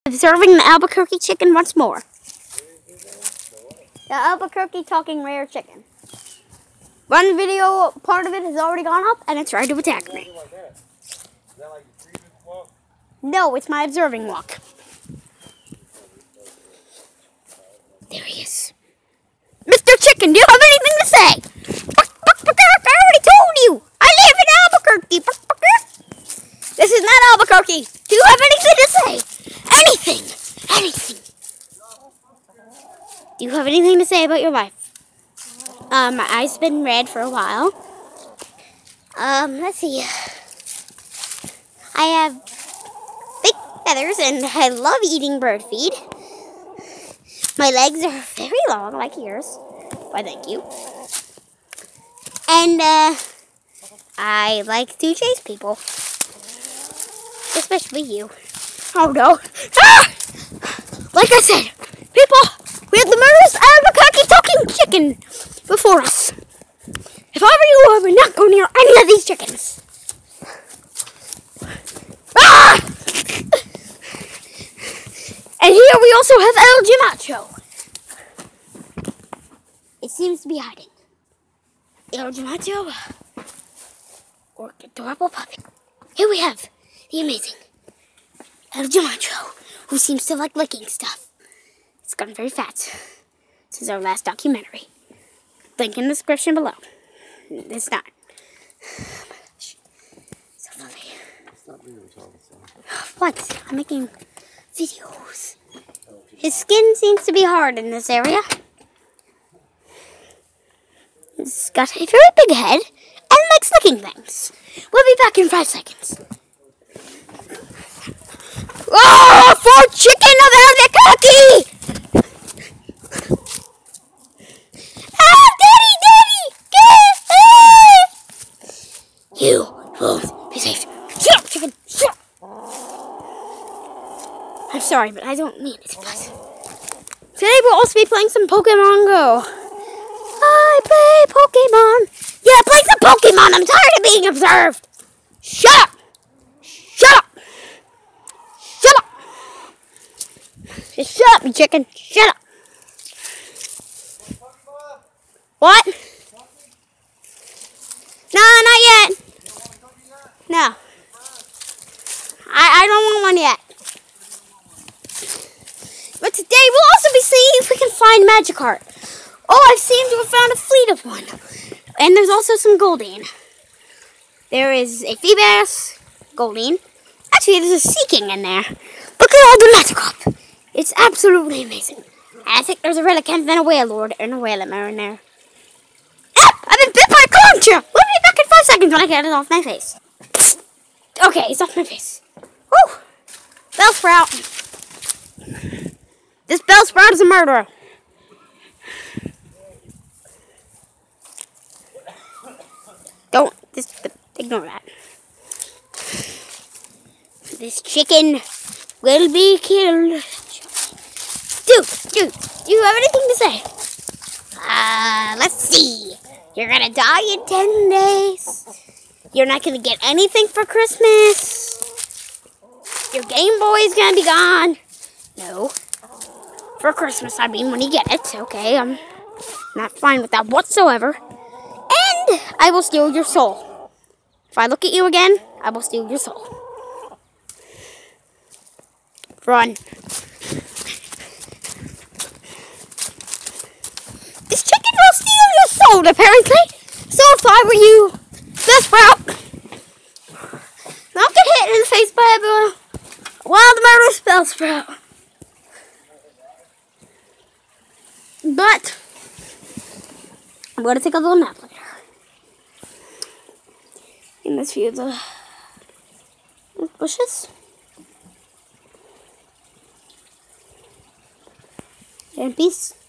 observing the Albuquerque chicken once more. The Albuquerque talking rare chicken. One video, part of it has already gone up, and it's ready to attack me. No, it's my observing walk. There he is. Mr. Chicken, do you have anything to say? I already told you. I live in Albuquerque. This is not Albuquerque. Do you have anything to say? Anything. Anything. Do you have anything to say about your life? My eyes have been red for a while. Let's see. I have thick feathers and I love eating bird feed. My legs are very long, like yours. Why, thank you. And, I like to chase people. Especially you. Oh, no. Ah! Like I said, people, we have the murderous Albuquerque talking chicken before us. If I were you, I would not go near any of these chickens. Ah! And here we also have El Gemacho. It seems to be hiding. El Gemacho, or adorable puppy. Here we have the amazing El Gemacho, who seems to like licking stuff. It's gotten very fat since our last documentary. Link in the description below. It's not. Oh my gosh. So fluffy. What? I'm making videos. His skin seems to be hard in this area. He's got a very big head and likes licking things. We'll be back in 5 seconds. Oh, for chicken of Albuquerque! You won't be safe. Shut up, chicken! Shut up! I'm sorry, but I don't mean it. Today we'll also be playing some Pokemon Go. I play Pokemon. Yeah, play some Pokemon. I'm tired of being observed. Shut up! Shut up! Shut up! Just shut up, you chicken. Shut up! What? No, not yet. No. I don't want one yet. But today we'll also be seeing if we can find Magikarp. Oh, I seem to have found a fleet of one. And there's also some Goldeen. There is a Feebas, Goldeen. Actually, there's a Seeking in there. Look at all the Magikarp. It's absolutely amazing. And I think there's a Relicanth and a Wailord and a Wailamere in there. Ah! I've been bit by a concha! We'll be back in 5 seconds when I get it off my face. Okay, it's off my face. Woo! Bellsprout. This Bellsprout is a murderer. Don't, ignore that. This chicken will be killed. Dude, do you have anything to say? Let's see. You're gonna die in 10 days. You're not gonna get anything for Christmas. Your Game Boy's gonna be gone. No. For Christmas, I mean, when you get it. Okay, I'm not fine with that whatsoever. And I will steal your soul. If I look at you again, I will steal your soul. Run. This chicken will steal your soul, apparently. So if I were you, Bellsprout, not get hit in the face by a wild murderous Bellsprout. But I'm going to take a little nap later. In this view of the bushes. And peace.